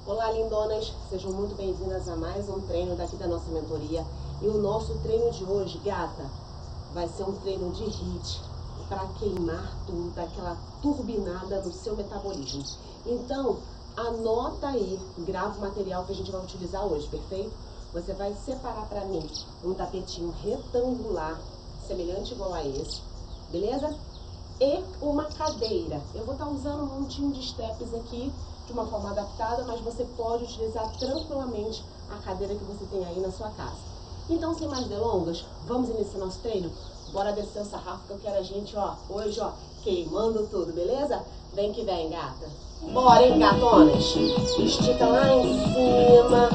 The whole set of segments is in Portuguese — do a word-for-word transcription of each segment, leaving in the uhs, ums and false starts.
Olá, lindonas! Sejam muito bem-vindas a mais um treino daqui da nossa mentoria. E o nosso treino de hoje, gata, vai ser um treino de HIIT para queimar tudo, daquela turbinada no seu metabolismo. Então, anota aí, grava o material que a gente vai utilizar hoje, perfeito? Você vai separar para mim um tapetinho retangular, semelhante igual a esse, beleza? E uma cadeira. Eu vou estar usando um montinho de steps aqui, de uma forma adaptada, mas você pode utilizar tranquilamente a cadeira que você tem aí na sua casa. Então, sem mais delongas, vamos iniciar nosso treino? Bora descer o sarrafo que eu quero a gente, ó, hoje, ó, queimando tudo, beleza? Vem que vem, gata. Bora, hein, gatonas? Estica lá em cima.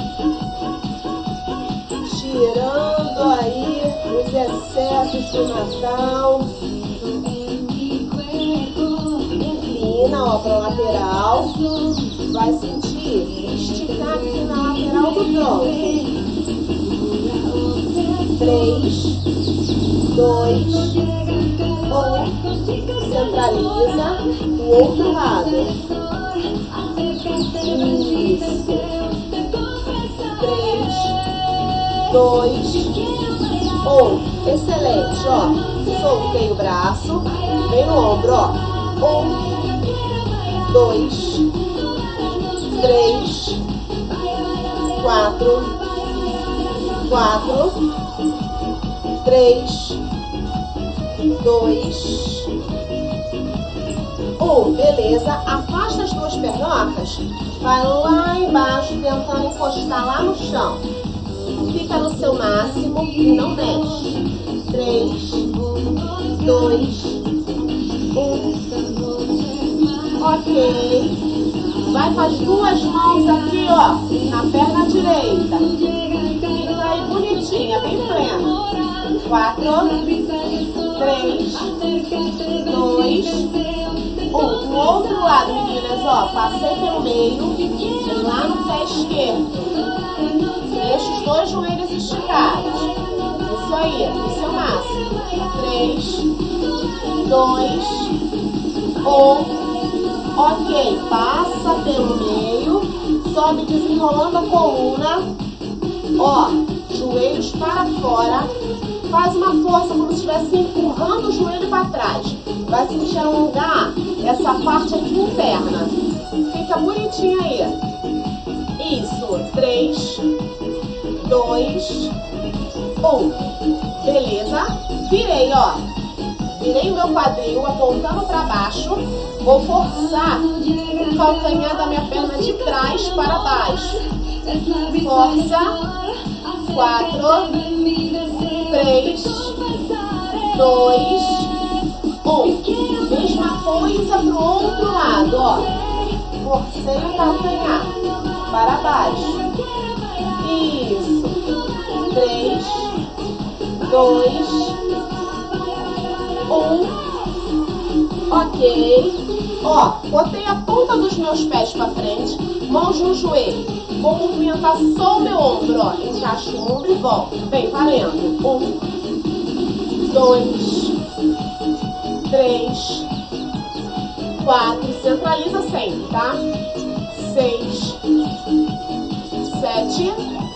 Tirando aí os excessos do Natal. Inclina, ó, para lateral. Vai sentir esticar aqui na lateral do tronco. Três, dois, um. Centraliza o outro lado. Isso. Três, dois, um. Excelente, ó. Soltei o braço. Vem no ombro, ó. Um, dois, três, quatro, quatro, três, dois, um. Beleza. Afasta as duas pernocas. Vai lá embaixo, tentando encostar lá no chão. Fica no seu máximo e não mexe. Três, dois, um. Ok. Vai com as duas mãos aqui, ó, na perna direita. Fica aí bonitinha, bem plena. Quatro, três, dois, um. O outro lado, meninas, ó, passei pelo meio, vem lá no pé esquerdo. Deixa os dois joelhos esticados. Isso aí, no seu máximo. Três, dois, um. Ok, passa pelo meio, sobe desenrolando a coluna, ó, joelhos para fora, faz uma força como se estivesse empurrando o joelho para trás, vai sentir alongar essa parte aqui interna, fica bonitinho aí, isso, três, dois, um, beleza, virei, ó. Virei o meu quadril, apontando para baixo. Vou forçar o calcanhar da minha perna de trás para baixo. Força. Quatro, três, dois, um. Mesma coisa para o outro lado, ó. Forcei o calcanhar para baixo. Isso. Três, dois, um. Ok. Ó, botei a ponta dos meus pés pra frente, mãos no joelho. Vou movimentar só o meu ombro, ó. Encaixa o ombro e volta. Vem, valendo. Um, dois, três, quatro. Centraliza sempre, tá? Seis, sete,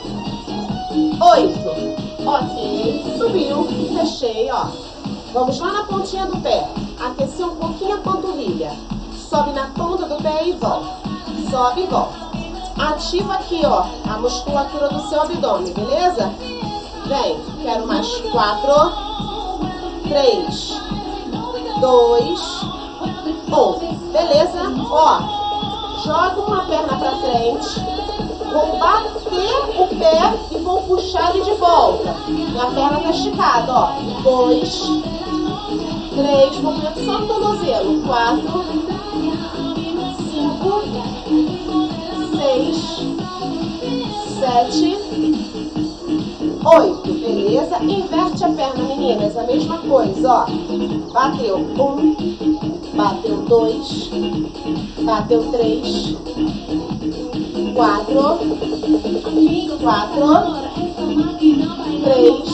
oito. Ok. Subiu. Fechei, ó. Vamos lá na pontinha do pé. Aquecer um pouquinho a panturrilha. Sobe na ponta do pé e volta. Sobe e volta. Ativa aqui, ó, a musculatura do seu abdômen, beleza? Vem. Quero mais quatro, três, dois, um. Beleza? Ó, joga uma perna pra frente. Vou bater o pé e vou puxar ele de volta. Minha perna tá esticada, ó. Dois, três, movimento só no tornozelo. Quatro, cinco, seis, sete, oito. Beleza? Inverte a perna, meninas. A mesma coisa, ó. Bateu um, bateu dois, bateu três, quatro, quatro, três,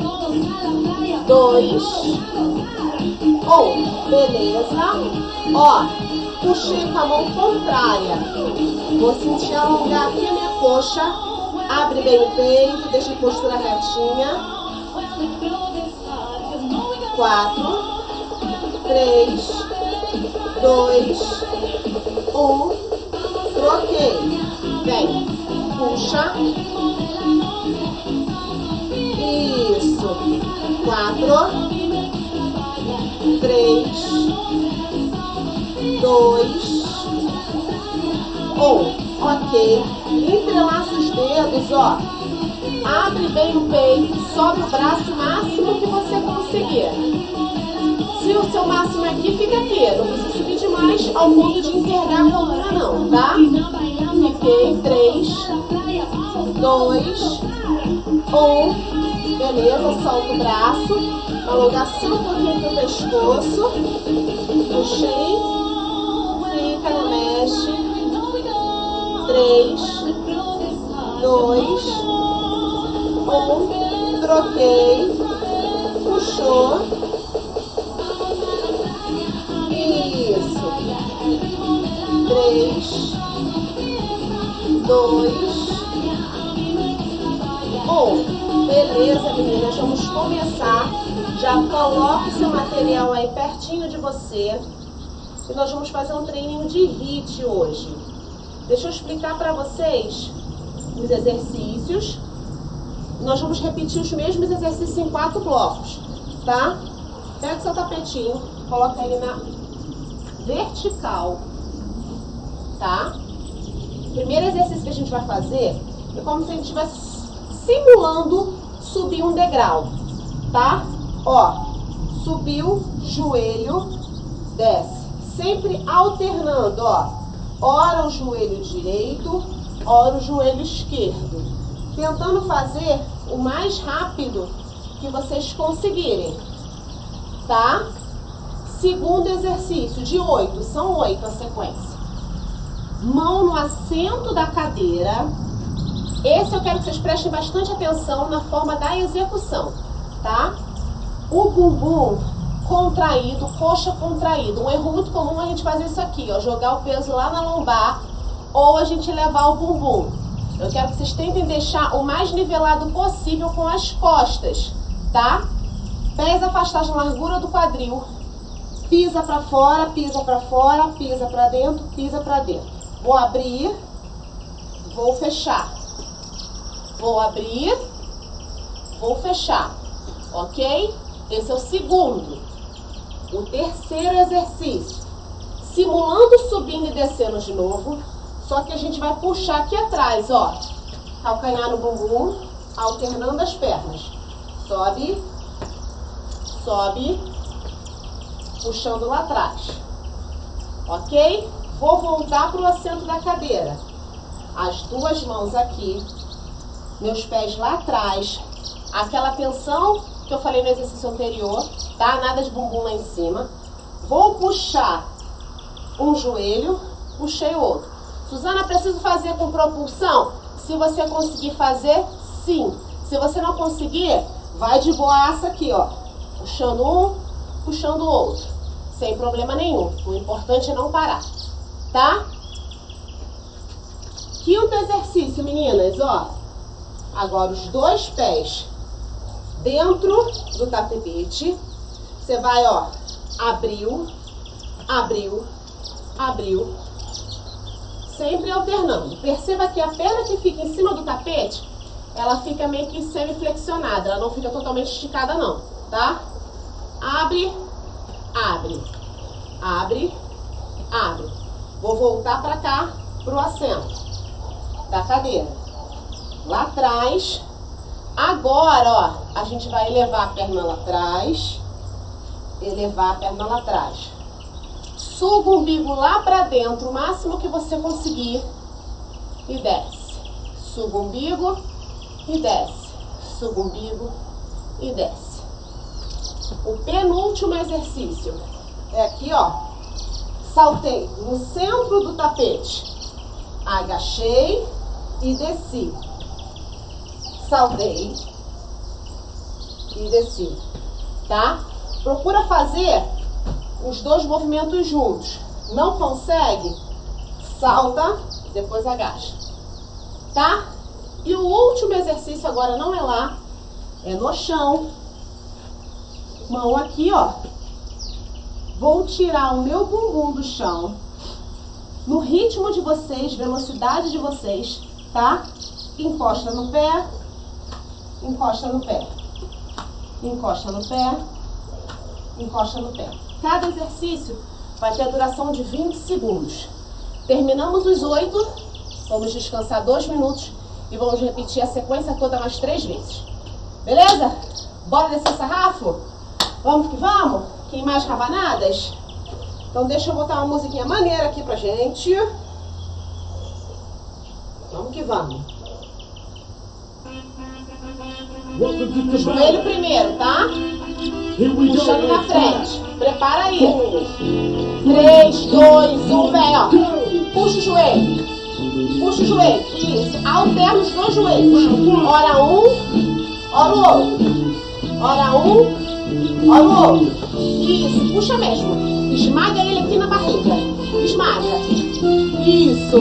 dois, um. Beleza? Ó, puxei com a mão contrária. Vou sentir alongar aqui a minha coxa. Abre bem o peito, deixa a postura retinha. Quatro, três, dois, um. Troquei. Vem. Puxa. Isso. Quatro, três, dois, um. Ok. Entrelaça os dedos, ó. Abre bem o peito, sobe o braço o máximo que você conseguir. Se o seu máximo aqui, fica aqui. Não precisa subir demais ao ponto de envergar a coluna não, tá? Fiquei. três, dois, um. Beleza, solta o braço. Alongação um pouquinho pro pescoço. Puxei. Fica, não mexe. três, dois, um. Troquei. Puxou. Isso. Três, dois, um. Beleza, meninas. Vamos começar. Já coloca o seu material aí pertinho de você. E nós vamos fazer um treininho de hit hoje. Deixa eu explicar para vocês os exercícios. Nós vamos repetir os mesmos exercícios em quatro blocos, tá? Pega o seu tapetinho, coloca ele na vertical, tá? O primeiro exercício que a gente vai fazer é como se a gente estivesse simulando subir um degrau, tá? Ó, subiu, joelho, desce. Sempre alternando, ó. Ora o joelho direito, ora o joelho esquerdo. Tentando fazer o mais rápido que vocês conseguirem, tá? Segundo exercício, de oito, são oito a sequência. Mão no assento da cadeira. Esse eu quero que vocês prestem bastante atenção na forma da execução, tá? O bumbum contraído, coxa contraída. Um erro muito comum é a gente fazer isso aqui, ó, jogar o peso lá na lombar ou a gente levar o bumbum. Eu quero que vocês tentem deixar o mais nivelado possível com as costas, tá? Pés afastados na largura do quadril. Pisa pra fora, pisa pra fora, pisa pra dentro, pisa pra dentro. Vou abrir, vou fechar. Vou abrir, vou fechar, ok? Esse é o segundo. O terceiro exercício. Simulando subindo e descendo de novo. Só que a gente vai puxar aqui atrás, ó. Calcanhar no bumbum, alternando as pernas. Sobe, sobe, puxando lá atrás. Ok? Vou voltar para o assento da cadeira. As duas mãos aqui. Meus pés lá atrás. Aquela tensão que eu falei no exercício anterior, tá? Nada de bumbum lá em cima. Vou puxar um joelho, puxei o outro. Suzana, preciso fazer com propulsão? Se você conseguir fazer, sim. Se você não conseguir, vai de boaça aqui, ó. Puxando um, puxando o outro. Sem problema nenhum. O importante é não parar, tá? Quinto exercício, meninas, ó. Agora os dois pés dentro do tapete. Você vai, ó, abriu, abriu, abriu. Sempre alternando. Perceba que a perna que fica em cima do tapete, ela fica meio que semi-flexionada. Ela não fica totalmente esticada, não, tá? Abre, abre, abre, abre. Vou voltar pra cá, pro assento da cadeira. Lá atrás. Agora, ó, a gente vai elevar a perna lá atrás. Elevar a perna lá atrás. Suga o umbigo lá pra dentro, o máximo que você conseguir. E desce. Suga o umbigo e desce. Suga o umbigo e desce. O penúltimo exercício é aqui, ó. Saltei no centro do tapete. Agachei e desci. Saltei e desci, tá? Procura fazer os dois movimentos juntos. Não consegue? Salta, Depois agacha. Tá? E o último exercício agora não é lá, é no chão. Mão aqui, ó. Vou tirar o meu bumbum do chão. No ritmo de vocês, velocidade de vocês, tá? Encosta no pé. Encosta no pé. Encosta no pé. Encosta no pé. Cada exercício vai ter a duração de vinte segundos. Terminamos os oito. Vamos descansar dois minutos. E vamos repetir a sequência toda mais três vezes. Beleza? Bora descer sarrafo? Vamos que vamos? Quem mais rabanadas? Então deixa eu botar uma musiquinha maneira aqui pra gente. Vamos que vamos. Joelho primeiro, tá? Puxando na frente. Prepara aí. três, dois, um, vem, ó. Puxa o joelho. Puxa o joelho. Isso. Alterna os dois joelhos. Ora um, ora o outro. Ora um, ora o outro. Isso. Puxa mesmo. Esmaga ele aqui na barriga. Esmaga. Isso.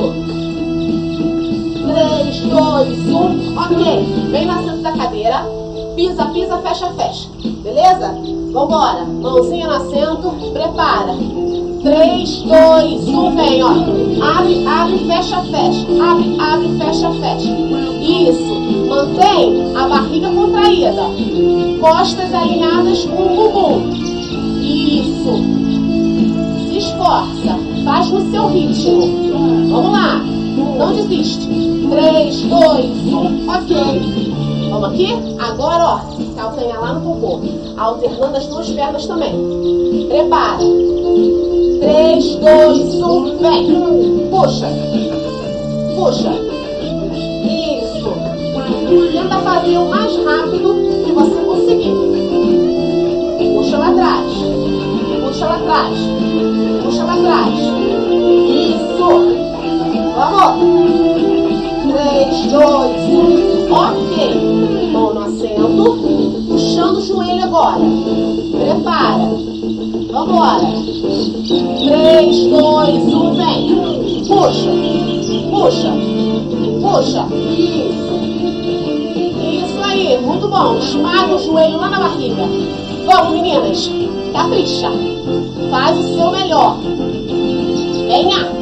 três, dois, um. Ok. Vem na frente da cadeira. Pisa, pisa, fecha, fecha. Beleza? Vambora. Mãozinha no assento. Prepara. três, dois, um. Vem, ó. Abre, abre, fecha, fecha. Abre, abre, fecha, fecha. Isso. Mantém a barriga contraída. Costas alinhadas com o bumbum. Isso. Se esforça. Faz no seu ritmo. Vamos lá. Não desiste. três, dois, um. Ok. Vamos aqui? Agora, ó. Calcanhar lá no bumbum. Alternando as duas pernas também. Prepara. três, dois, um. Vem. Puxa. Puxa. Isso. Tenta fazer o mais rápido que você conseguir. Puxa lá atrás. Puxa lá atrás. Puxa lá atrás. Isso. Vamos. três, dois, um. Ok. Mão no assento. Puxando o joelho agora. Prepara. Vambora. três, dois, um. Vem. Puxa. Puxa. Puxa. Isso. Isso aí. Muito bom. Esmaga o joelho lá na barriga. Vamos, meninas. Capricha. Faz o seu melhor. Venha.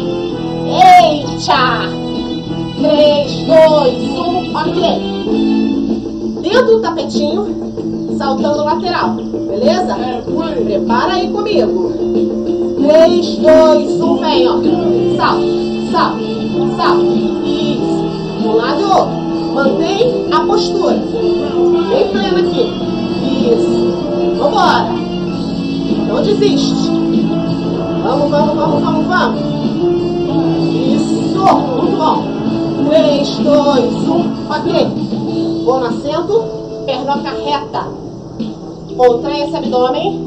Eita. três, dois, um. Ok. Dentro do tapetinho. Saltando lateral. Beleza? Prepara aí comigo. três, dois, um. Vem, ó. Salta. Salta. Salta. Isso. De um lado e outro. Mantém a postura. Bem plena aqui. Isso. Vambora. Não desiste. Vamos, vamos, vamos, vamos, vamos. Isso. Muito bom. três, dois, um. Ok. Vou no assento. Pernoca reta. Contrai esse abdômen.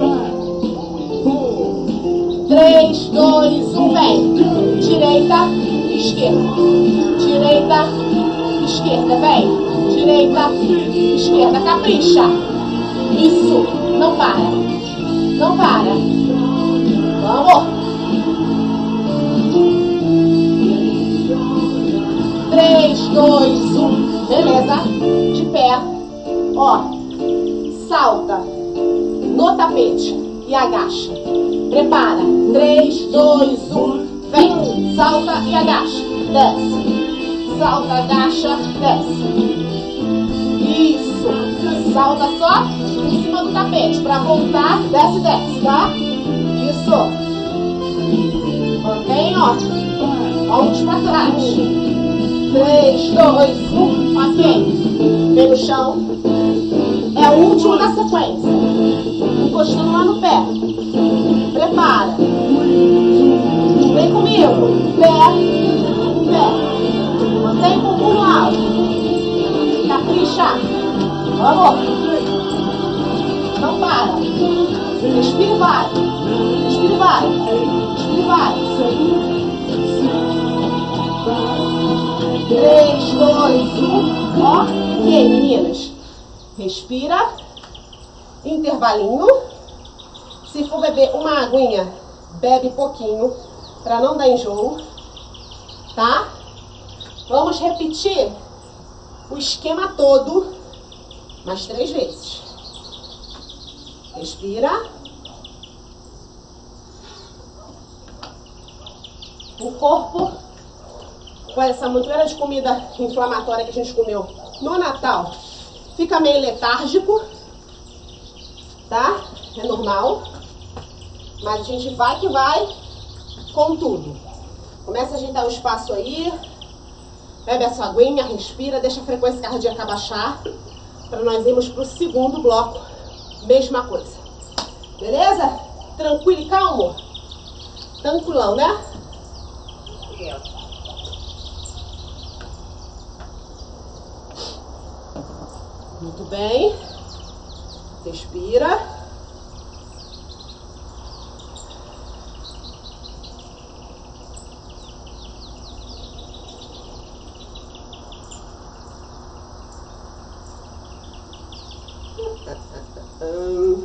três, dois, um. Vem. Direita, esquerda. Direita, esquerda. Vem. Direita, esquerda. Capricha. Isso. Não para. Não para. Vamos. três, dois, um. Beleza? De pé. Ó. Salta no tapete e agacha. Prepara. três, dois, um. Vem. Salta e agacha. Desce. Salta, agacha, desce. Isso. Salta só em cima do tapete. Pra voltar, desce, desce, tá? Isso. Mantém, ó. Ombros pra trás. três, dois, um. Ok. Vem no chão. É o último da sequência. Encostando lá no pé. Prepara. Vem comigo. Pé. Pé. Mantém o bumbum no alto. Capricha. Vamos. Não para. Respira e vai. Respira e vai. Respira e vai. três, dois, um. Ok, meninas. Respira. Intervalinho. Se for beber uma aguinha, bebe pouquinho, para não dar enjoo. Tá? Vamos repetir o esquema todo mais três vezes. Respira. O corpo, com essa montoeira de comida inflamatória que a gente comeu no Natal, fica meio letárgico, tá? É normal. Mas a gente vai que vai com tudo. Começa a ajeitar o espaço aí. Bebe a sua aguinha, respira, deixa a frequência cardíaca baixar. Para nós irmos pro segundo bloco. Mesma coisa. Beleza? Tranquilo e calmo? Tranquilão, né? Muito bem. Respira. Hum.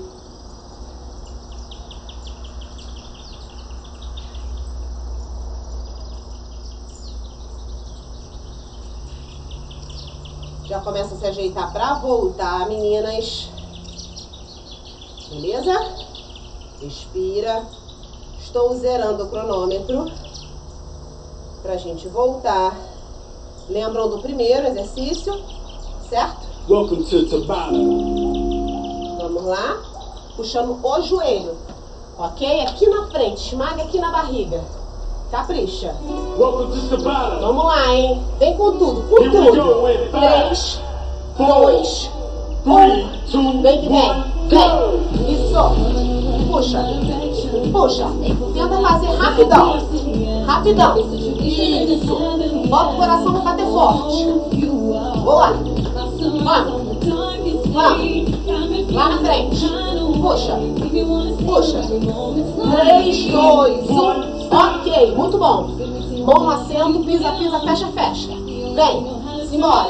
Já começa a se ajeitar para voltar, meninas. Beleza? Respira. Estou zerando o cronômetro pra gente voltar. Lembram do primeiro exercício, certo? Welcome to Tabata. Vamos lá. Puxando o joelho, ok? Aqui na frente, esmaga aqui na barriga. Capricha. Welcome to Tabata. Vamos lá, hein? Vem com tudo, com Here we tudo. go in Três, four, dois, three, two, um. Vem que vem. one, Vem. Isso. Puxa. Puxa. Tenta fazer rapidão. Rapidão. Isso. Bota o coração pra bater forte. Boa. Vamos. Vamos. Lá na frente. Puxa. Puxa. Três, dois, um. Ok, muito bom. Mão no assento, pisa, pisa, fecha, fecha. Vem, simbora.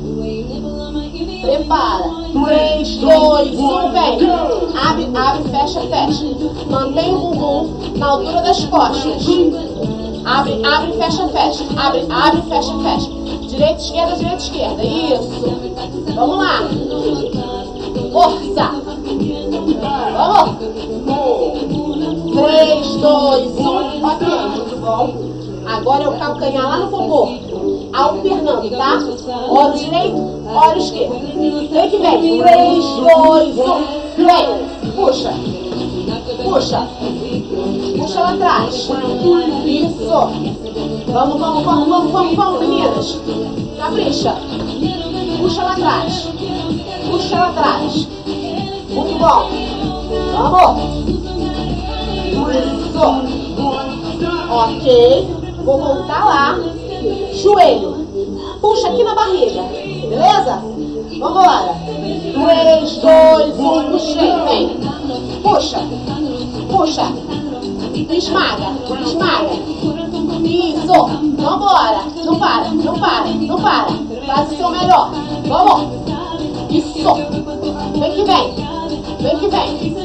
Prepara. Três, dois, um, vem. Abre, abre, fecha, fecha. Mantém o bumbum na altura das costas. Abre, abre, fecha, fecha. Abre, abre, fecha, fecha. Direita, esquerda, direita, esquerda. Isso. Vamos lá. Força. Vamos. Três, dois, um. Ok, muito bom. Agora é o calcanhar lá no popô. Alternando, tá? Ora direito, ora esquerdo. Vem que vem. Três, dois, um. Vem. Puxa. Puxa. Puxa lá atrás. Isso. Vamos, vamos, vamos, vamos, vamos, vamos, meninas. Capricha. Puxa lá atrás. Puxa lá atrás. Muito bom. Vamos. Isso. Ok. Vou voltar lá. Joelho. Puxa aqui na barriga. Beleza? Vambora. Três, dois, um. Puxei. Vem. Puxa. Puxa. Esmaga. Esmaga. Isso. Vambora. Não para. Não para. Não para. Faz o seu melhor. Vamos. Isso. Vem que vem. Vem que vem.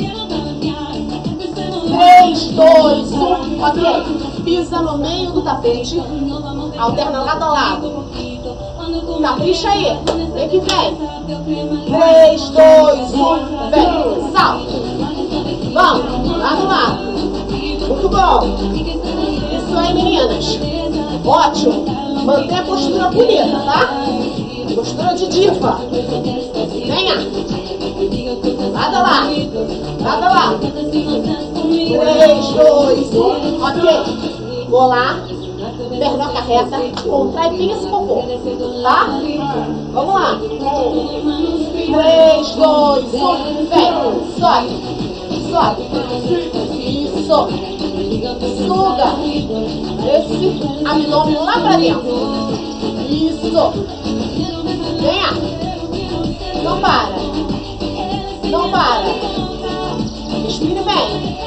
Três, dois, um. Ok. Pisa no meio do tapete. Alterna lado a lado. Capricha aí. Vem que vem. Três, dois, um. Vem. Salta. Vamos. Lado a lado. Muito bom. Isso aí, meninas. Ótimo. Mantém a postura bonita, tá? Postura de diva. Venha. Lado a lado. Lado a lado. Três, dois, um. Ok. Vou lá. Pernoca reta. Contrai bem esse popô. Tá? Vamos lá. Três, dois, um. Vem. Sobe. Sobe. Isso. Suga esse abdômen lá pra dentro. Isso. Venha. Não para. Não para. Respire bem.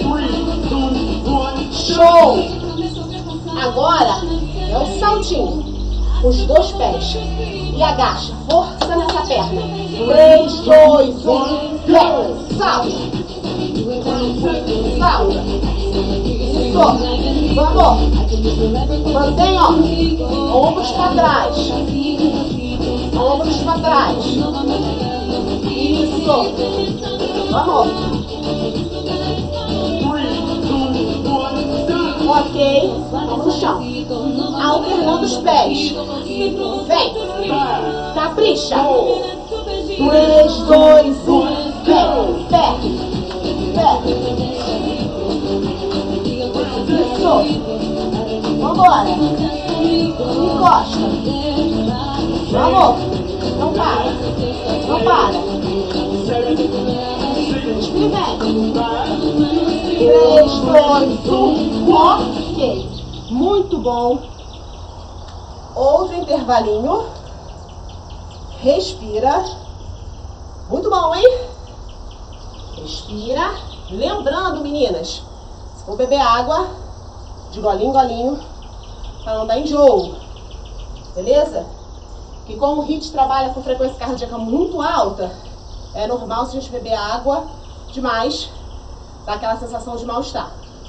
Show. Agora é o saltinho. Os dois pés. E agacha. Força nessa perna. Três, dois, um. Vem. Salta. Salta. Isso. Vamos. Mantém, ó. Ombros pra trás. Ombros pra trás. Isso. Vamos. Ok. Vamos no chão. Alternando os pés. Vem. Capricha. três, dois, um. Vem. Pé. Pé. Isso. Vambora. Encosta. Vamos. Não para. Não para. Experimenta. três, dois, um. Ok. Muito bom. Outro intervalinho. Respira. Muito bom, hein? Respira. Lembrando, meninas, se for beber água, de golinho em golinho, para não dar enjoo. Beleza? Que como o HIIT trabalha com frequência cardíaca muito alta, é normal se a gente beber água demais, dá aquela sensação de mal-estar.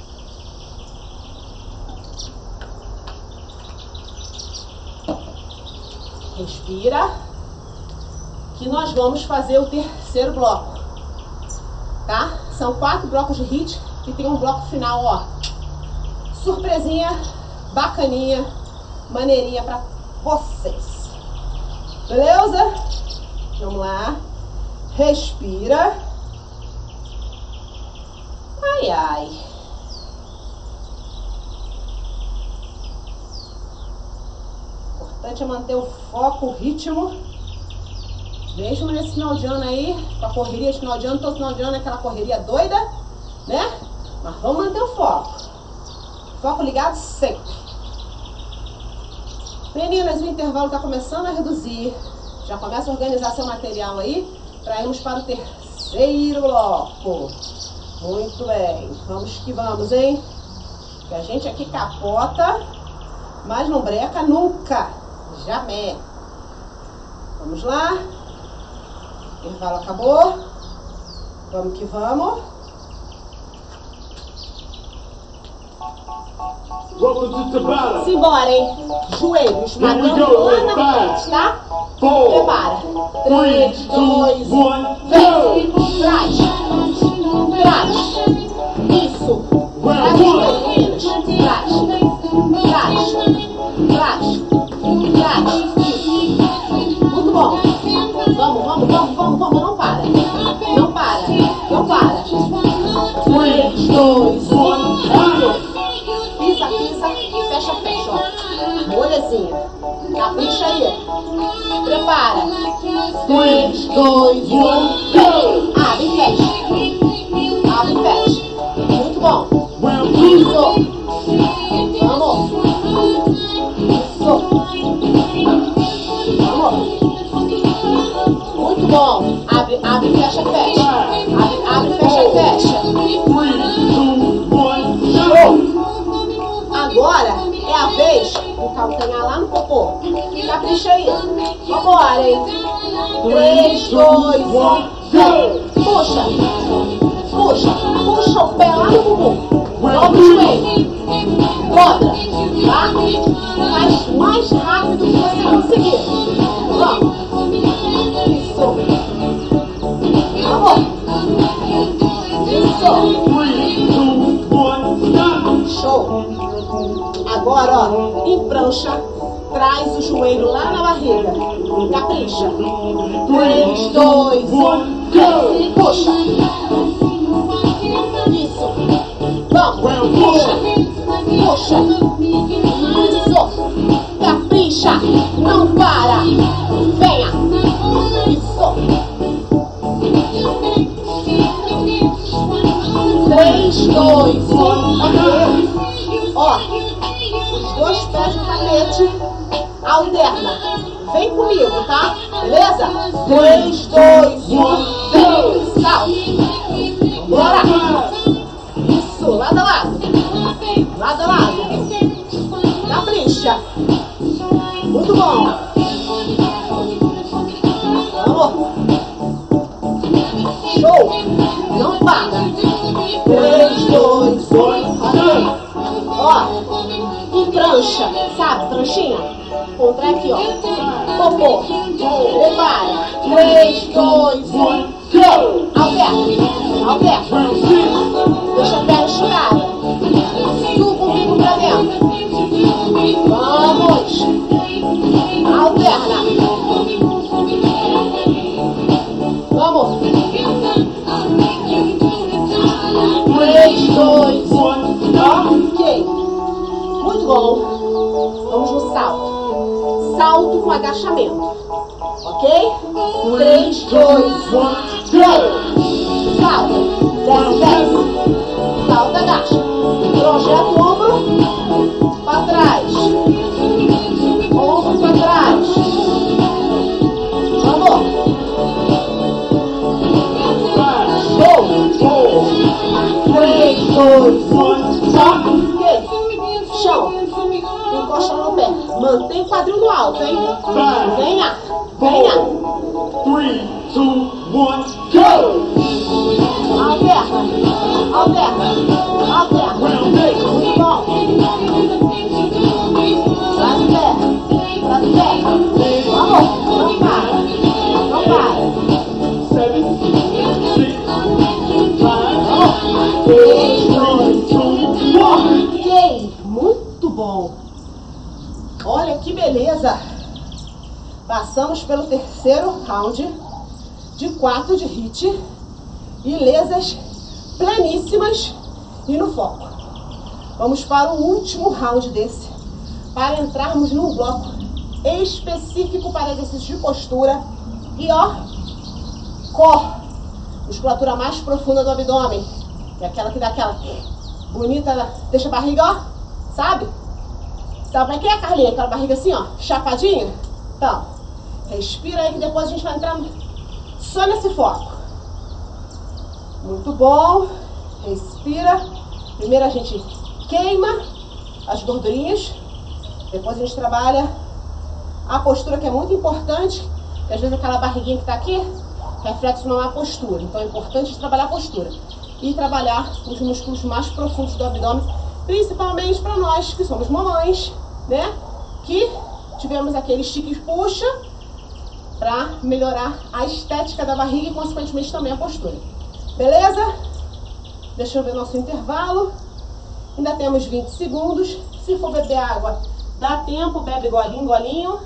Respira. Que nós vamos fazer o terceiro bloco. Tá? São quatro blocos de HIIT e tem um bloco final, ó. Surpresinha, bacaninha, maneirinha pra vocês. Beleza? Vamos lá. Respira. Ai, ai. Importante é manter o foco, o ritmo. Mesmo nesse final de ano aí, com a correria de final de ano, todo final de ano é aquela correria doida, né? Mas vamos manter o foco. Foco ligado sempre. Meninas, o intervalo está começando a reduzir. Já começa a organizar seu material aí, para irmos para o terceiro bloco. Muito bem. Vamos que vamos, hein? Que a gente aqui capota, mas não breca nunca. Jamais. Vamos lá. O intervalo acabou. Vamos que vamos. Simbora, hein? Joelhos, matando lá na frente, tá? Prepara. três, dois, um. Vem. Traz. Traz. Isso. Traz os joelhos, meninas. Traz. Traz. Traz. Traz. Isso. Muito bom. Vamos, vamos, vamos, vamos, vamos. Não para. Não para. Não para. três, dois, um. Pisa, pisa. Fecha, fecha, ó. Molezinha. Capricha aí. Prepara. três, dois, um. Vem. Abre e fecha. Abre e fecha. Muito bom. Isso. Vamos. Isso. Vamos. Muito bom. Abre, abre, fecha, fecha. Abre, abre, fecha, fecha. Show. Agora é a vez do calcanhar lá no popô. Capricha aí. Vambora, hein? três, dois, um. Vem. Puxa. Puxa. Puxa o pé lá no bumbum. Dobra o joelho. Dobra. Tá? Faz mais rápido que você conseguir. Vamos. Isso. Vamos. Isso. Show. Agora, ó, em prancha, traz o joelho lá na barriga. Capricha. três, dois, um. Vem. Puxa. Isso. Vamos. Puxa. Puxa. Isso. Capricha. Não para. Venha. Isso. três, dois, um. Ok. Ó. Os dois pés no tapete. Alterna. Vem comigo, tá? Beleza? três, dois, um. Vem. Salta. Bora. Isso. Lado a lado. Lado a lado. Capricha. Muito bom. Vamos. Show. Não para. três, dois, um. Ok. trouxa, sabe? Trouxinha. Contrai aqui, ó. Popô. Prepara. três, dois, um, go. Alterna. Alterna. Deixa a perna esticada. Suba o bico pra dentro. Vamos. Alterna. Vamos. três, dois, um. Ok. Muito bom. Vamos no salto. Salto com agachamento. Ok? três, dois, um. Go. Salta. Desce, desce. Salta, agacha. Projeta o ombro. Para trás. Ombro para trás. Vamos. três, dois, um, ok. Chão. Encosta no pé. Mantém o quadril no alto, hein? Venha. Venha. three, two, one, go! Alterna. Alterna. Alterna. Muito bom. Traz o pé. Traz o pé. Vamos. Não para. Não para. seven, six, três, dois, um, ok, muito bom. Olha que beleza. Passamos pelo terceiro round de quatro de hit. Ilesas, pleníssimas e no foco. Vamos para o último round desse, para entrarmos num bloco específico para exercícios de postura e ó, core, musculatura mais profunda do abdômen. É aquela que dá aquela bonita, deixa a barriga, ó, sabe? Sabe como é que é, Carlinha? Aquela barriga assim, ó, chapadinha? Então, respira aí que depois a gente vai entrar só nesse foco. Muito bom. Respira. Primeiro a gente queima as gordurinhas. Depois a gente trabalha a postura, que é muito importante. Porque às vezes aquela barriguinha que tá aqui reflete uma má postura. Então é importante trabalhar a postura. E trabalhar os músculos mais profundos do abdômen, principalmente para nós que somos mamães, né? Que tivemos aquele estica e puxa para melhorar a estética da barriga e consequentemente também a postura. Beleza? Deixa eu ver nosso intervalo. Ainda temos vinte segundos. Se for beber água, dá tempo, bebe golinho, golinho.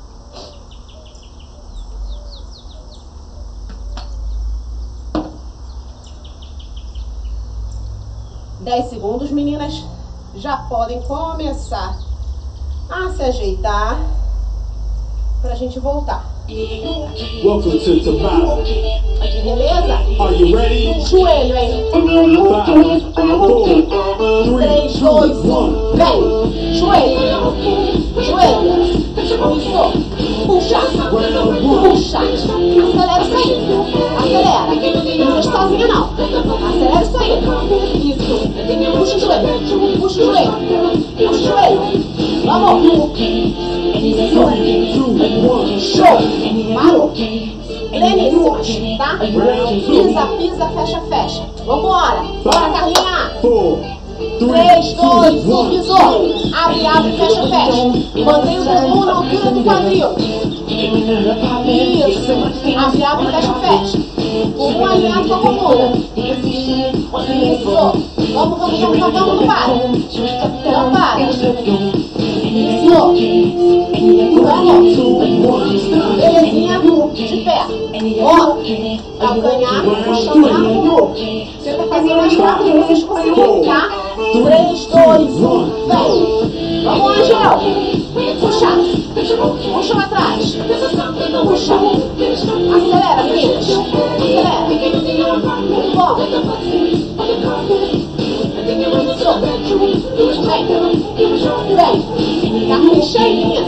dez segundos, meninas. Já podem começar a se ajeitar pra gente voltar. welcome to Tabata. Beleza? Are you ready? Joelho, hein? Five, four, três, three, dois, two, um. one. Vem. Joelho. Joelho. Isso. Puxa. Puxa. Acelera isso aí. Acelera. Não deixa sozinha, não. Acelera isso aí. Isso. Puxa o joelho. Puxa o joelho. Puxa o joelho. Vamos. Isso. Show. Parou. Pleníssimas, tá? Pisa, pisa, fecha, fecha. Vambora. Bora, Carlinha. Four, três, dois, um, pisou. Abre, abre, fecha, fecha. Mantém o bumbum na altura do quadril. Isso. Abre, abre, fecha, fecha. Bumbum alinhado com a coluna. Isso. Vamos, vamos, vamos, vamos, vamos, não para. Não para. Isso. Vamos. Belezinha. De pé. Ó. Calcanhar, puxando no bumbum. Tenta fazer mais rápido que vocês conseguirem, tá? três, dois, um, vem! Vamos, Angel! Puxa! Puxa pra trás! Puxa! Acelera, meninas! Acelera! Muito bom! Isso! Vem! Vem! Carrinho cheinha!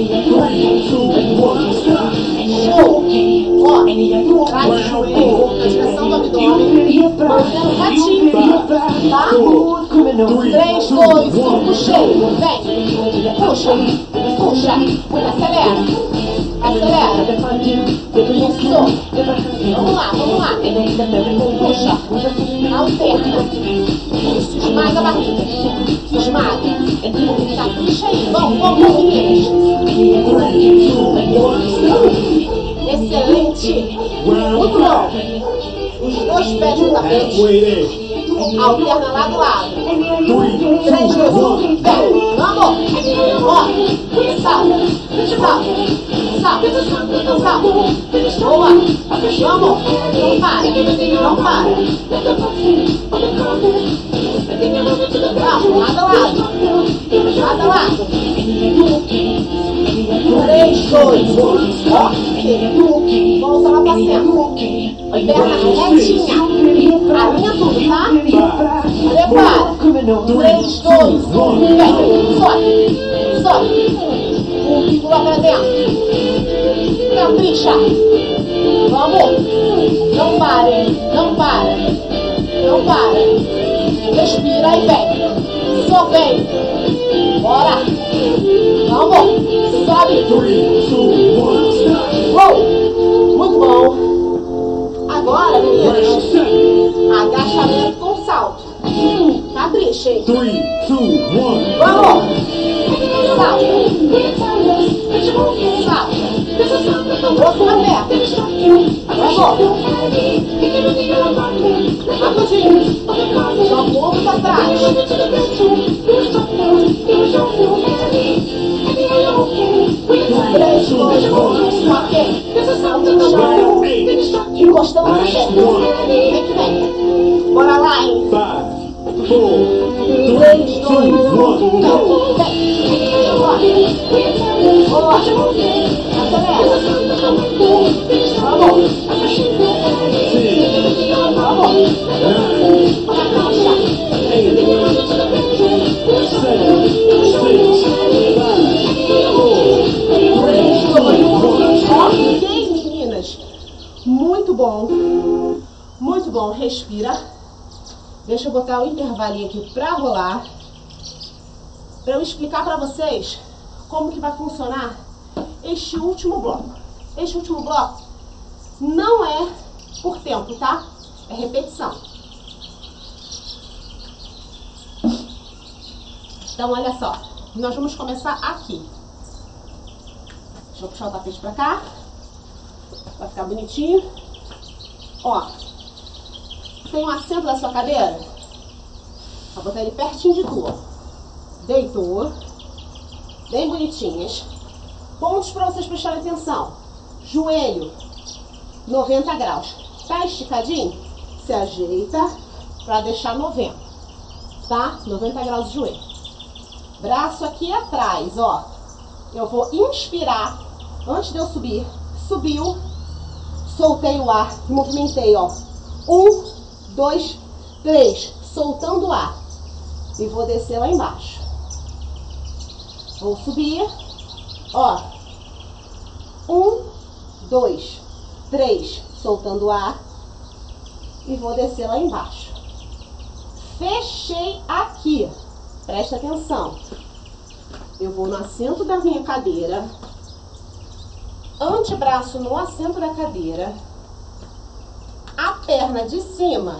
Show! Ó! Traz o joelho na direção do abdômen, mantendo ratinho, tá? três, dois, um, puxei! Vem! Puxa! Puxa! puxa, acelera, acelera, isso, vamos lá, vamos lá, puxa, alterna, isso, esmaga a barriga, esmaga, capricha aí, vamos, vamos, meninas, excelente, muito bom, os dois pés no tapete, alterna lado a lado, três, dois, um, vem, vamos, ó, salta, salta, salta, salta, boa, vamos, não para, não para, vamos, lado a lado, lado a lado, três, dois, um, ok, volta lá pra cima, perna retinha, alinha tudo, tá? Prepara, três, dois, um, vem, sobe, sobe, pula pra dentro, capricha, vamos, não para, não para, não para, respira e vem, só vem, bora, vamos, sobe, uou, muito bom, agora meninas, agachamento com salto, capricha, hein? Three, two, one. Vamos! Salta! Salta! Outro na perna! Vamos! Rapidinho! Joga o ombro pra trás! Três, dois, um, ok! Salta no chão! Encostando no chão! Vem que vem! Bora lá, hein? Five, four, três, three, dois, two, um, one. vem! Boa! Boa! Acelera! Vamos! Vamos! Capricha! Eight, seven, six, five, four, três, dois, um, one. ok, meninas? Muito bom! Muito bom! Respira! Deixa eu botar o intervalinho aqui pra rolar. Pra eu explicar pra vocês como que vai funcionar este último bloco. Este último bloco não é por tempo, tá? É repetição. Então, olha só. Nós vamos começar aqui. Deixa eu puxar o tapete pra cá. Vai ficar bonitinho. Ó. Tem um assento da sua cadeira? Vou botar ele pertinho de tu, ó. Deitou. Bem bonitinhas. Pontos para vocês prestarem atenção. Joelho, noventa graus. Tá esticadinho? Se ajeita para deixar noventa. Tá? noventa graus de joelho. Braço aqui atrás, ó. Eu vou inspirar antes de eu subir. Subiu. Soltei o ar e movimentei, ó. Um, dois, três. Soltando o ar. E vou descer lá embaixo. Vou subir. Ó. Um, dois, três. Soltando o ar. E vou descer lá embaixo. Fechei aqui. Presta atenção. Eu vou no assento da minha cadeira. Antebraço no assento da cadeira. A perna de cima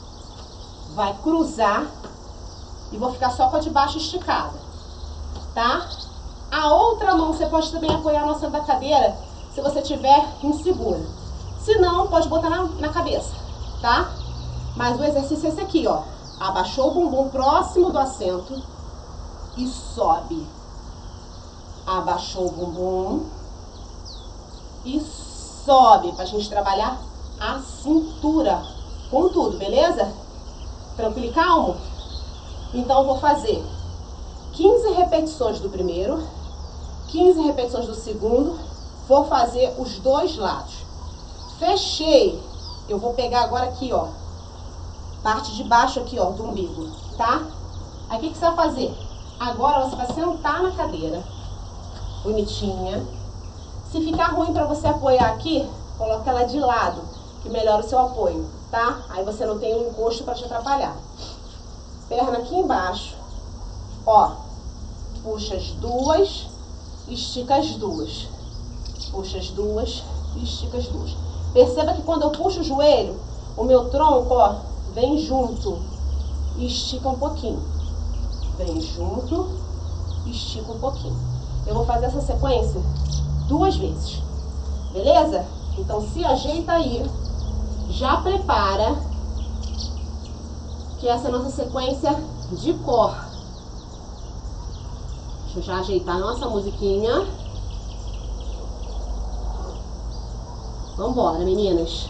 vai cruzar e vou ficar só com a de baixo esticada, tá? A outra mão você pode também apoiar no assento da cadeira se você tiver inseguro. Se não, pode botar na, na cabeça, tá? Mas o exercício é esse aqui, ó. Abaixou o bumbum próximo do assento e sobe. Abaixou o bumbum e sobe, pra gente trabalhar a cintura com tudo, beleza? Tranquilo e calmo? Então eu vou fazer quinze repetições do primeiro, quinze repetições do segundo, vou fazer os dois lados. Fechei, eu vou pegar agora aqui, ó, parte de baixo aqui, ó, do umbigo, tá? Aí o que que você vai fazer? Agora você vai sentar na cadeira, bonitinha. Se ficar ruim pra você apoiar aqui, coloca ela de lado, que melhora o seu apoio, tá? Aí você não tem um encosto pra te atrapalhar. Perna aqui embaixo, ó, puxa as duas, estica as duas. Puxa as duas, estica as duas. Perceba que quando eu puxo o joelho, o meu tronco, ó, vem junto. Estica um pouquinho. Vem junto, estica um pouquinho. Eu vou fazer essa sequência duas vezes. Beleza? Então se ajeita aí. Já prepara. Que essa é a nossa sequência de core. Deixa eu já ajeitar a nossa musiquinha. Vambora, meninas.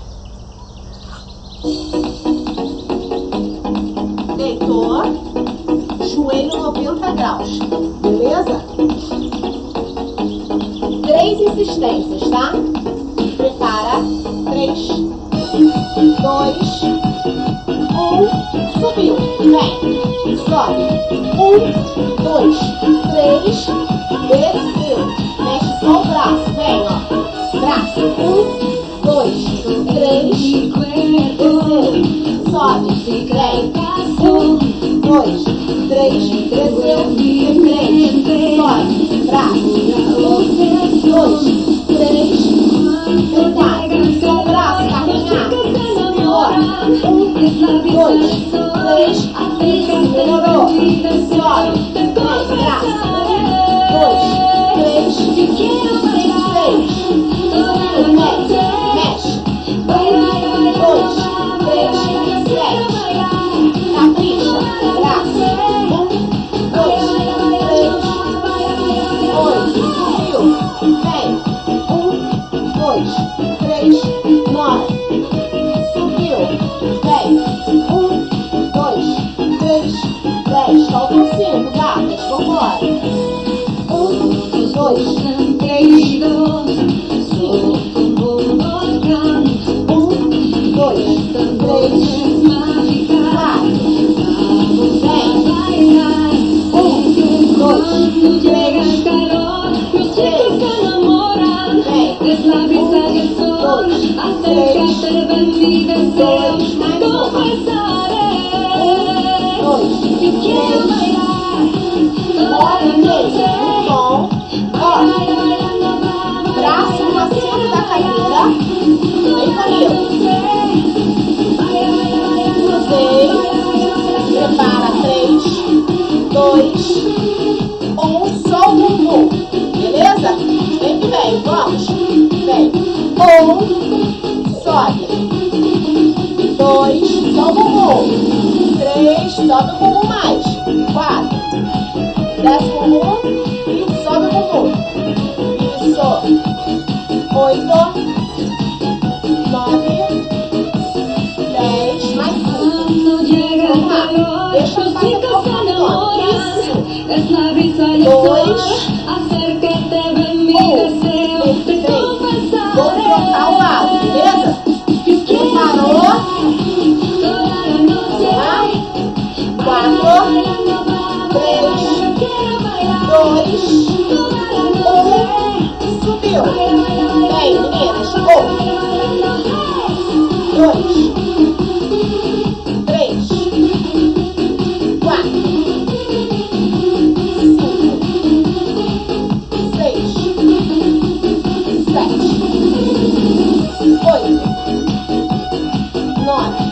Deitou. Joelho noventa graus. Beleza? Três insistências, tá? Prepara. Três, dois, um. Subiu. Vem. Sobe. Um, dois, três. Desceu. Mexe só o braço. Vem, ó. Braço. Um, dois, três. Desceu. Sobe. Vem. Um, dois, três. Desceu. Três. Sobe. Braço. Um, dois, três. Quatro. Só o braço. Carrinhar. Um, dois, três. Melhorou. Sobe. Vem. Braço. Um, dois, três. Seis. Subiu. Vem. Mexe. Um, dois, três. Sete. Capricha. Braço. Um, dois, três. Oito. Subiu. Vem. Um, dois, três. Nove. Subiu. Vem. Um, dois, três. Dez. Faltam cinco, gatas. Vambora. Um, dois, três. Cinco. Um, dois, três. Quatro. Vem. Um, dois, três. Três. Vem. Um, dois, três. Dois. Mais uma. Um, dois, três. Bora, gente. Muito bom. Ó. Braço no assento da cadeira. Vem comigo. Cruzei. Prepara. Três, dois, um. Solta o bumbum. Beleza? Vem que vem. Vamos. Vem. Um. Sobe. Dois. Sobe o bumbum. Três. Sobe o bumbum mais. Quatro. Desce o bumbum e sobe o bumbum. Isso. Oito. Nove. Dez. Mais um. Vamos lá. Deixa eu fazer o pouco. Isso. Dois. Um. Três. Vou trocar o lado, beleza? Preparou. Vamos lá. Quatro. Três. Dois. Um. Subiu. Vem, meninas. Um. Dois. Três. Quatro. Cinco. Seis. Sete. Oito. Nove.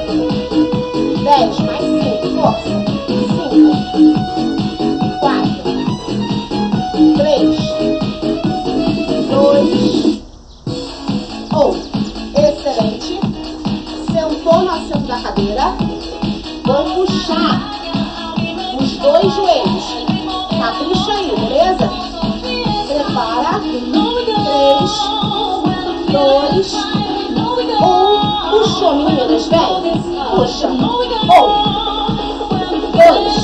Dez. Mais cinco. Força. Cinco. Quatro. Três. Dois. Um. Excelente. Sentou no assento da cadeira. Vou puxar os dois joelhos. Capricha aí, beleza? Prepara. Três. Dois. Um. Puxou, meninas. Vem. Puxa. Um. Dois.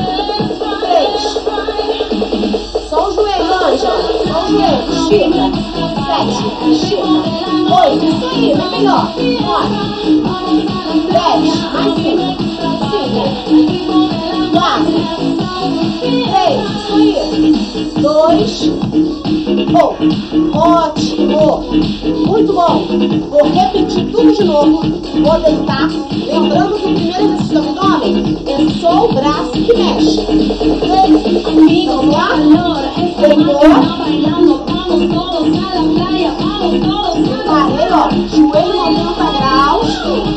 Três. Só o joelho, Ângela. Só o joelho. Estica. Sete. Estica. Oito. Isso aí. Vem melhor. Nove. Dez. Mais cinco. Cinco. quatro, três, isso aí, dois, um, ótimo, muito bom. Vou repetir tudo de novo, vou deitar, lembrando que o primeiro exercício do abdômen é só o braço que mexe. Três, vamos lá, deitou, preparei, ó, joelho noventa graus,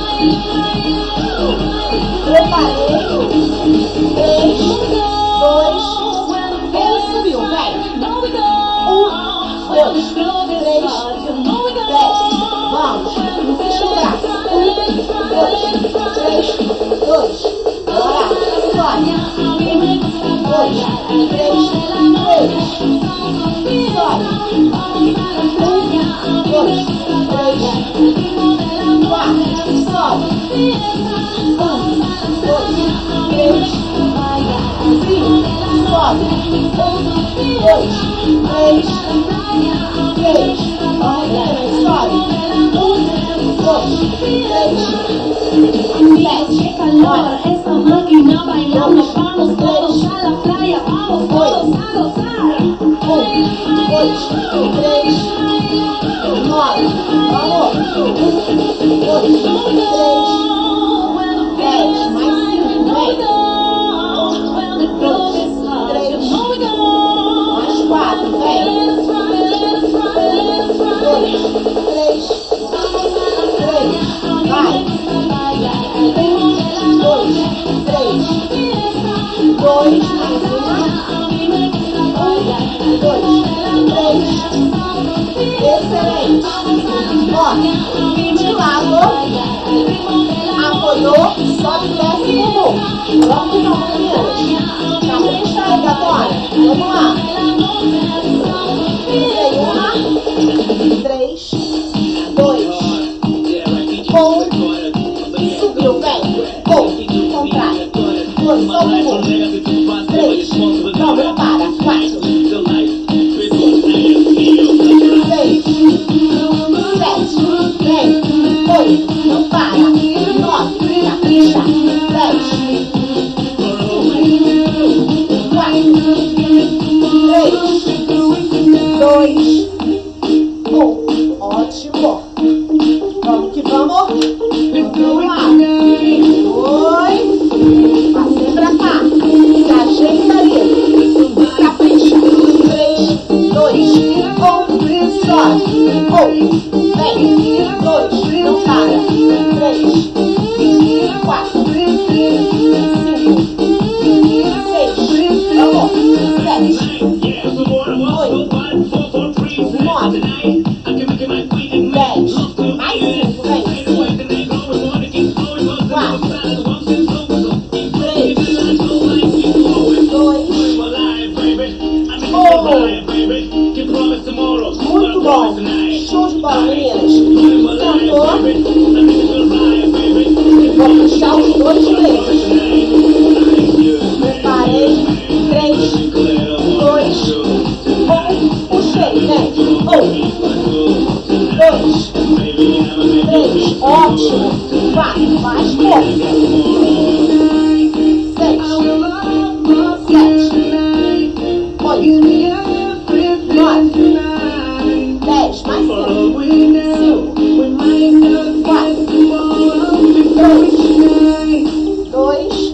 preparei, três, dois, um, subiu, vem, um, dois, três, dez, vamos, fecha o braço, um, dois, três, dois, bora, sobe, um, dois, três, três, sobe, um, dois, três, quatro, sobe, um, dois, três, cinco, sobe, um, dois, três, três, vamos, sobe, um, dois, três, sete, bora, vamos, três, oito, um, dois, três, nove, vamos, um, dois, três, dez, mais cinco, vem, um, dois, três, mais quatro, vem, dois, três, três, vai, um, dois, três, dois, mais uma, um, dois, três, excelente, ó, de lado, apoiou, sobe, desce, comum, vamos de novo, meninas, capricha aí agora, vamos lá, entrei uma, três, dois, um, subiu, vem, um, contrário, dois, só um, três, vamos, não para, quatro, seis, sete, vem, oito, não para, nove, capricha, dez, quatro, três, dois, um, ótimo, vamos que vamos, vamos lá, dois, passei pra cá, se ajeita ali, capricha, três, dois, um, sobe, um, vem, dois, não para, três, quatro, cinco, seis, vamos, sete, oito, nove, dez, mais cinco, vem, cinco, quatro, três, dois, um, muito bom, show de bola, meninas, sentou, vou puxar os dois joelhos, preparei, três, dois, um, puxei, vem, um, dois, três, ótimo, quatro, mais força, seis, sete, oito, nove, dez, mais cinco, cinco, quatro, três, dois,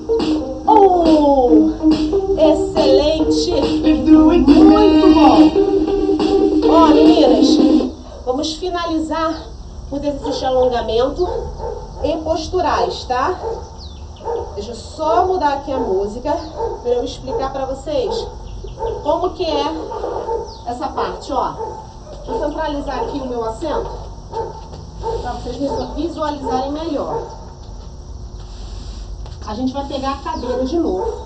um, excelente, muito bom. Ó, meninas, vamos finalizar os exercícios de alongamento e posturais, tá? Deixa eu só mudar aqui a música para eu explicar para vocês como que é essa parte, ó. Deixa eu centralizar aqui o meu assento para vocês visualizarem melhor. A gente vai pegar a cadeira de novo.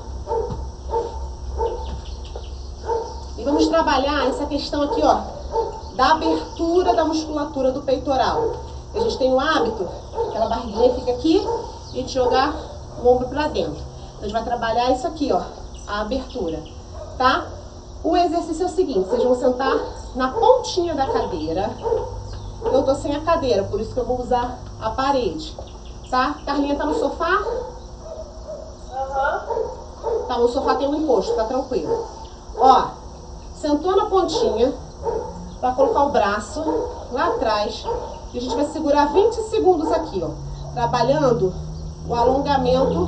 E vamos trabalhar essa questão aqui, ó, da abertura da musculatura do peitoral. A gente tem o hábito, aquela barriguinha fica aqui, e a gente jogar o ombro pra dentro. Então, a gente vai trabalhar isso aqui, ó, a abertura, tá? O exercício é o seguinte, vocês vão sentar na pontinha da cadeira. Eu tô sem a cadeira, por isso que eu vou usar a parede, tá? Carlinha tá no sofá? Aham. Uhum. Tá, o sofá tem um encosto, tá tranquilo. Ó, sentou na pontinha, vai colocar o braço lá atrás. E a gente vai segurar vinte segundos aqui, ó. Trabalhando o alongamento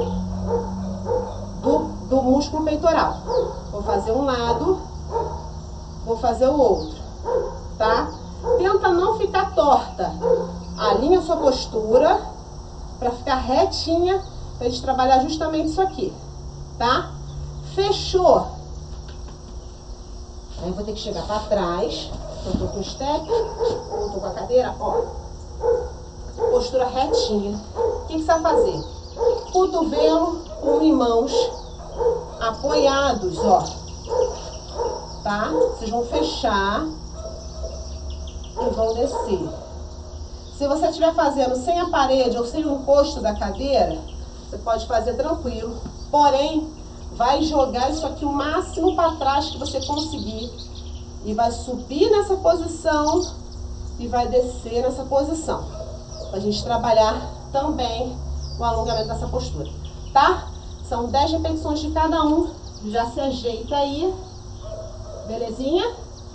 do, do músculo peitoral. Vou fazer um lado, vou fazer o outro, tá? Tenta não ficar torta. Alinha a sua postura para ficar retinha, pra gente trabalhar justamente isso aqui, tá? Fechou. Aí eu vou ter que chegar para trás. Eu tô com o step, ou tô com a cadeira, ó. Postura retinha. O que que você vai fazer? Cotovelo, unha e mãos apoiados, ó. Tá? Vocês vão fechar e vão descer. Se você estiver fazendo sem a parede ou sem o encosto da cadeira, você pode fazer tranquilo. Porém, vai jogar isso aqui o máximo para trás que você conseguir. E vai subir nessa posição e vai descer nessa posição. Pra gente trabalhar também o alongamento dessa postura, tá? São dez repetições de cada um. Já se ajeita aí. Belezinha?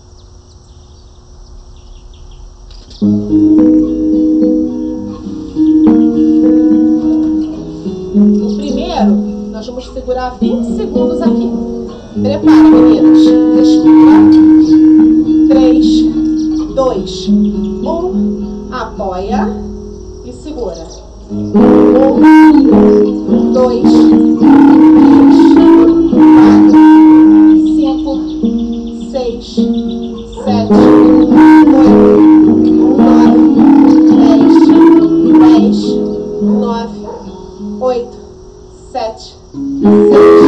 O primeiro, nós vamos segurar vinte segundos aqui. Prepara, meninas. Respira. três, dois, um. Apoia e segura. um, dois, três, quatro, cinco, seis, sete, oito, nove, dez, dez, nove, oito, sete, seis,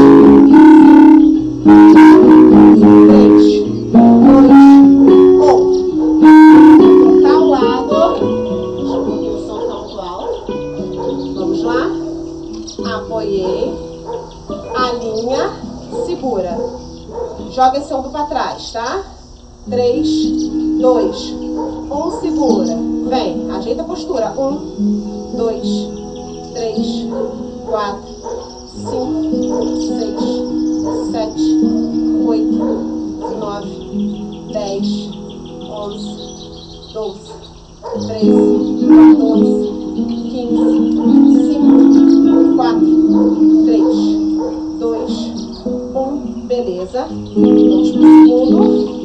três, dois, um. Trocar o lado. Deixa eu ver que o som tá muito alto. Vamos lá. Apoiei. Alinha. Segura. Joga esse ombro para trás, tá? três, dois, um. Segura. Vem. Ajeita a postura. um, dois, três, quatro, cinco, seis, sete, oito, nove, dez, onze, doze, treze, quatorze, quinze, cinco, quatro, três, dois, um. Beleza. Vamos pro segundo.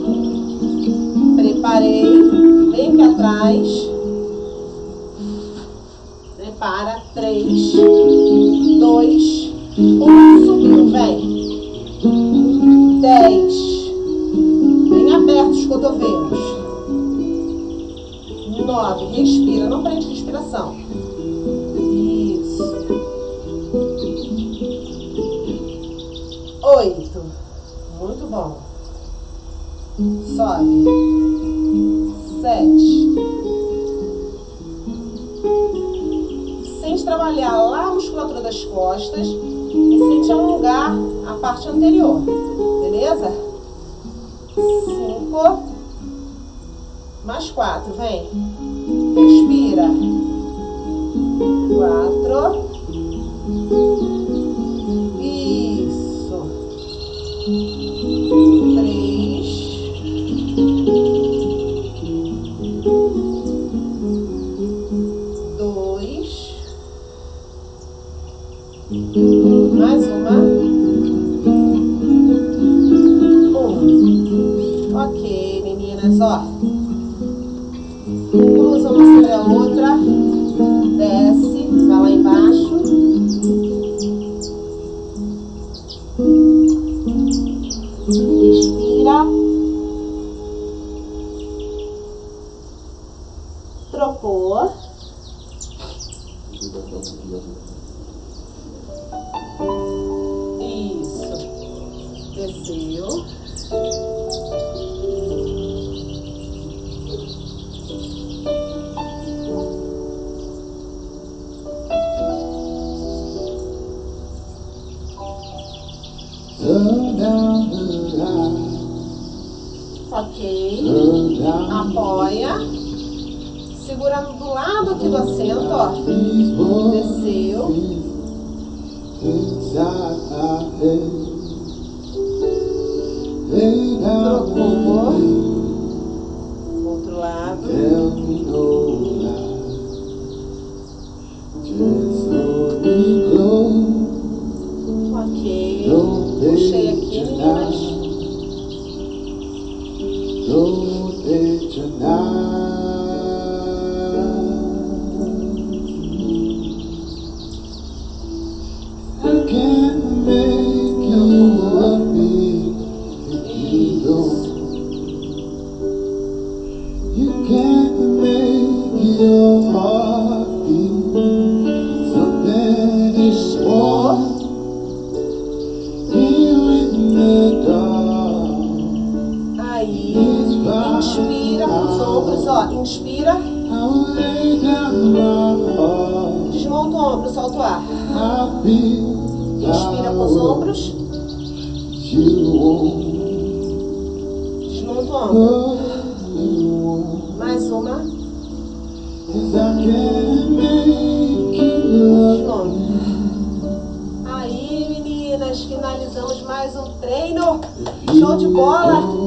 Preparei. Vem aqui atrás. Prepara. três, dois, um. Subiu. Vem. dez. Bem abertos os cotovelos. nove. Respira. Não prende a respiração. Isso. oito. Muito bom. Sobe. sete. Sente trabalhar lá a musculatura das costas e sente alongar a parte anterior. Beleza? cinco. Mais quatro. Vem. Respira. quatro. Isso. três. dois. Mais uma. Um. Ok, meninas, ó. Cruza uma sobre a outra. Desce, vai lá embaixo. Respira. Trocou. Isso. Desceu. Ok. Apoia. Segurando do lado aqui do assento, ó. Desceu. inside my head. Lay down Trocou. with me. Outro lado. Tell me no lies. Just hold me close. Ok. Don't Puxei let aqui, you meninas. down. Don't let you down. I can't make you love me if you don't. You can't make your heart beat something is wrong. Here in the dark, Aí. Inspira com os ombros, ó. Inspira. I will lay down my heart. Desmonta o ombro, solta o ar. I feel Inspira com os ombros. you won't. Desmonta o ombro. Oh, you won't. Mais uma. 'Cause I can't make you love Desmonta. Aí, meninas, finalizamos mais um treino. Show de bola.